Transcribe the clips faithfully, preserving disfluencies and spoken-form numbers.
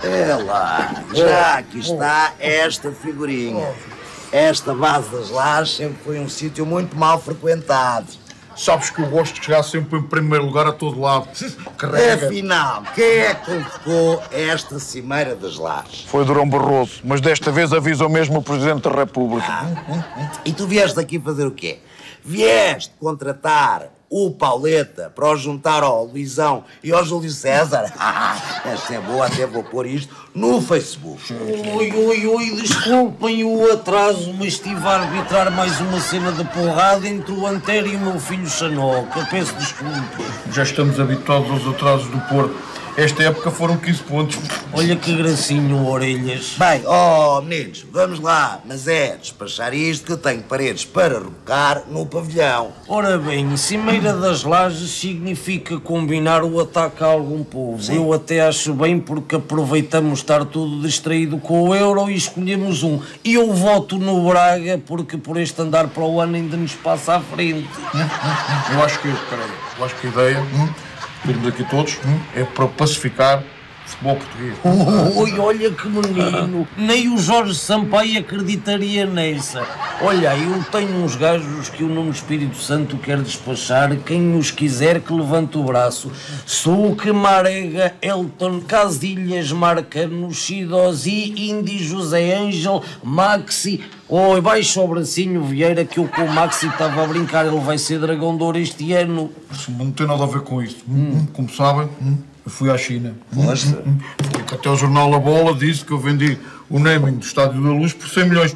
É lá, já aqui está esta figurinha. Esta base das Lajes sempre foi um sítio muito mal frequentado. Sabes que eu gosto de chegar sempre em primeiro lugar a todo lado. Carrega. Afinal, quem é que convocou esta Cimeira das Lajes? Foi Durão Barroso, mas desta vez avisou mesmo o Presidente da República. Ah, e tu vieste aqui fazer o quê? Vieste contratar o Pauleta para o juntar ao Luizão e ao Júlio César? Esta é boa, até vou pôr isto no Facebook. Oi, oi, oi, desculpem o atraso, mas estive a arbitrar mais uma cena de porrada entre o Antero e o meu filho Xanoca. Peço desculpa. Já estamos habituados aos atrasos do Porto. Esta época foram quinze pontos. Olha que gracinho, orelhas. Bem, ó oh, meninos, vamos lá, mas é despachar isto que eu tenho paredes para rebocar no pavilhão. Ora bem, Cimeira das Lajes significa combinar o ataque a algum povo. Sim. Eu até acho bem porque aproveitamos estar tudo distraído com o euro e escolhemos um. E eu voto no Braga porque por este andar para o ano ainda nos passa à frente. Eu acho que, peraí, eu acho que a ideia... Hum? Virmos aqui todos, hum, é para pacificar o futebol português. Oi, olha que menino, nem o Jorge Sampaio acreditaria nessa. Olha, eu tenho uns gajos que o nome do Espírito Santo quer despachar, quem os quiser que levante o braço. Suque, Marega, Elton, Casilhas, Marcano, Chidosi, Indy, José Ângel, Maxi... Oi, baixa o bracinho, Vieira, que eu com o Maxi estava a brincar, ele vai ser dragão de ouro este ano. Não tem nada a ver com isso. Hum. Como sabem, hum, eu fui à China. Nossa. Hum, hum. Até o jornal A Bola disse que eu vendi o naming do Estádio da Luz por cem milhões.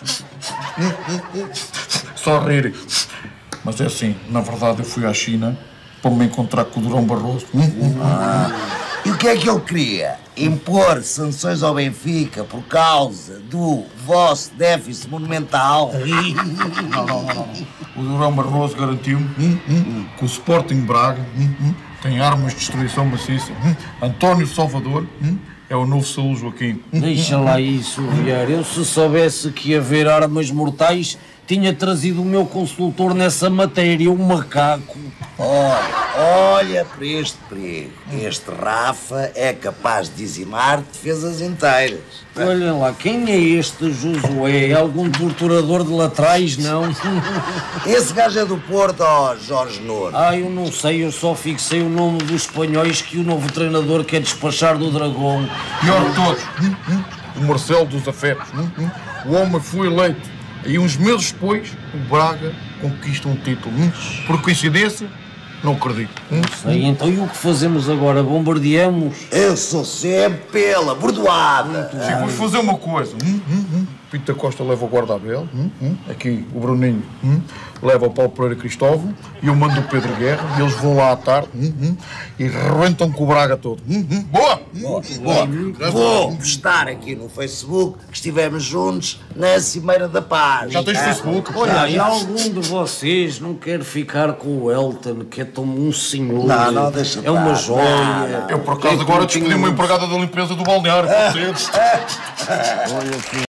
Só rirem. Mas é assim, na verdade eu fui à China para me encontrar com o Durão Barroso. Ah. E o que é que ele queria? Impor sanções ao Benfica por causa do vosso déficit monumental? Não, não, não, não. O Durão Barroso garantiu-me hum, hum, que o Sporting Braga hum, hum, tem armas de destruição maciça. Hum, António Salvador hum, é o novo Saúl Joaquim. Deixa lá isso, Vieira. Eu se soubesse que ia haver armas mortais, tinha trazido o meu consultor nessa matéria, o macaco. Olha, olha para este perigo. Este Rafa é capaz de dizimar defesas inteiras. Olhem lá, quem é este Josué? É algum torturador de latrais, não? Esse gajo é do Porto, ó, Jorge Nouro. Ah, eu não sei, eu só fixei o nome dos espanhóis que o novo treinador quer despachar do Dragão. Pior de todos, hum, hum, o Marcelo dos Afetos. Hum, hum, o homem foi eleito. E uns meses depois, o Braga conquista um título. Hum, por coincidência? Não acredito. Hum? Não sei, então e o que fazemos agora? Bombardeamos? Eu sou sempre pela bordoada. Sim, vamos fazer uma coisa. Hum, hum, hum. Pinto da Costa leva o guarda-abel. Hum, hum. Aqui o Bruninho hum. leva o Paulo Pereira Cristóvão. E eu mando o Pedro Guerra. E eles vão lá à tarde hum, hum. e rebentam com o Braga todo. Hum, hum. Boa! Boa! Boa. Vou postar aqui no Facebook que estivemos juntos na Cimeira da Paz. Já tens Facebook? Olha, e algum de vocês não quer ficar com o Elton, que é tão um senhor? Não, não, deixa É uma estar. joia. Não, não. Eu, por acaso, agora despedi uma empregada da limpeza do balneário. Olha aqui.